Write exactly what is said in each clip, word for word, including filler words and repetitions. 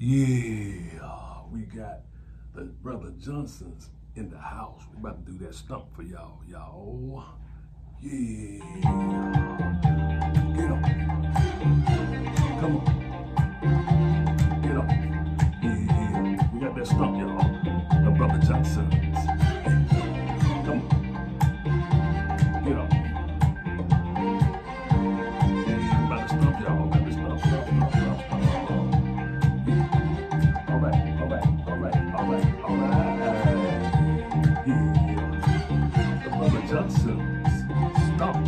Yeah, we got the Brother Johnsons in the house. We about to do that stump for y'all, y'all. Yeah. Get up. Come on. Get up. Yeah. We got that stump, y'all. The Brother Johnsons. Come on. Get up. Yeah, we about to stump, y'all. We about to stump, stump, stump, stump, stump. All right, all right, all right, all right, all right. Yeah. The Brother Johnsons. Stump.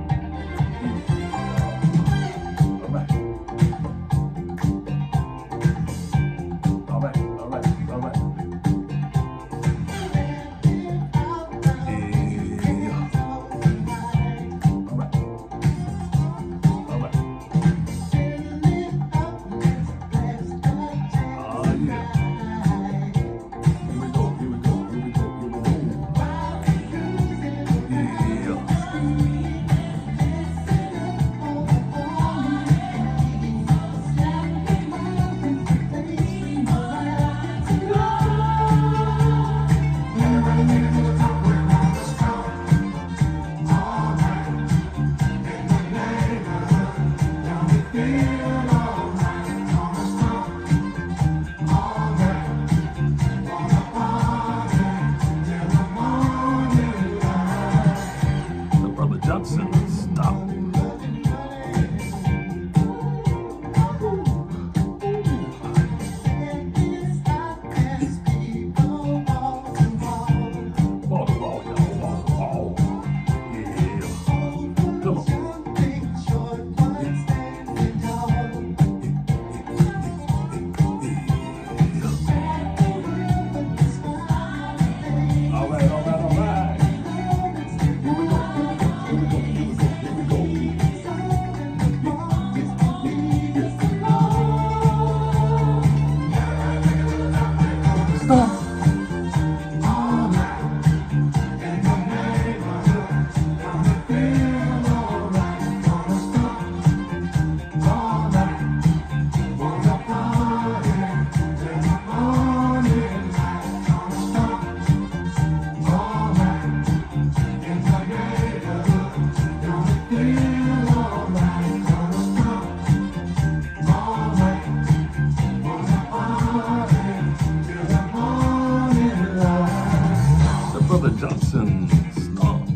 Johnson stomp.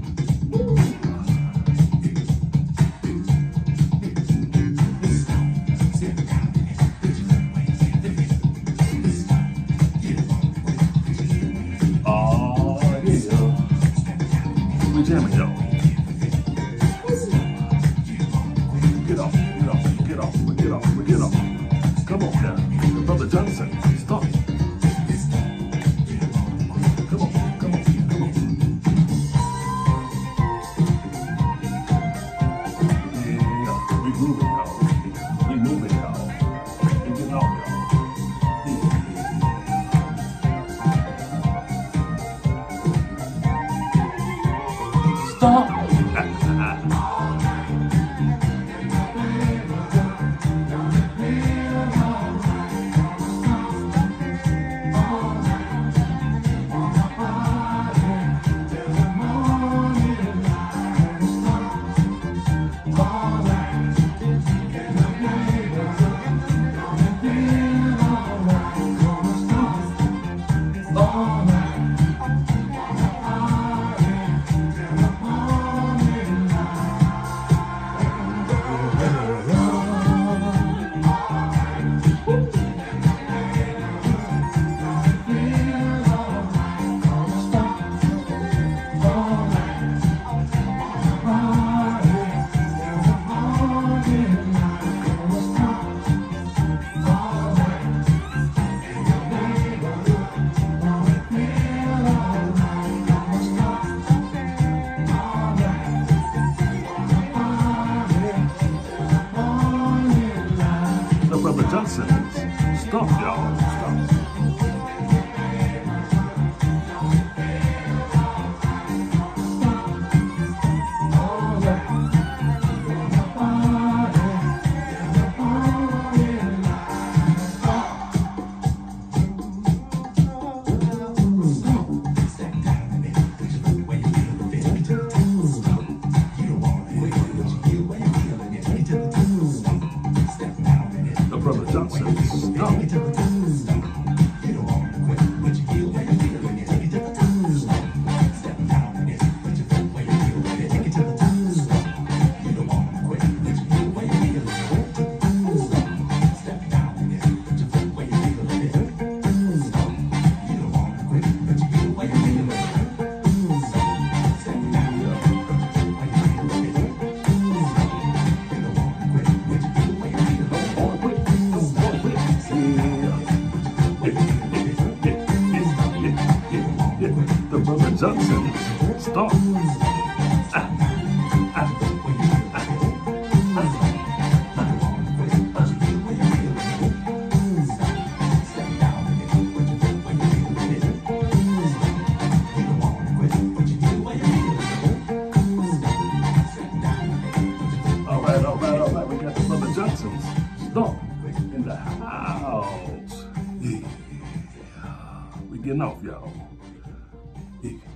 Oh yeah, we jamming, y'all. Get off, get off, get off, get off, get off. Come on now, the Brother Johnson stomp. Moving, y'all. We moving, y'all. We getting off, y'all. Yeah. Stop. Brother Johnson's stump, y'all. Stump. Brother Johnson, stop. The Brother Johnson, stop. Ah, ah, ah, all right, all right, all right. We got the Brother Johnsons. Stop in the house. Yeah. We getting off, y'all. Yeah.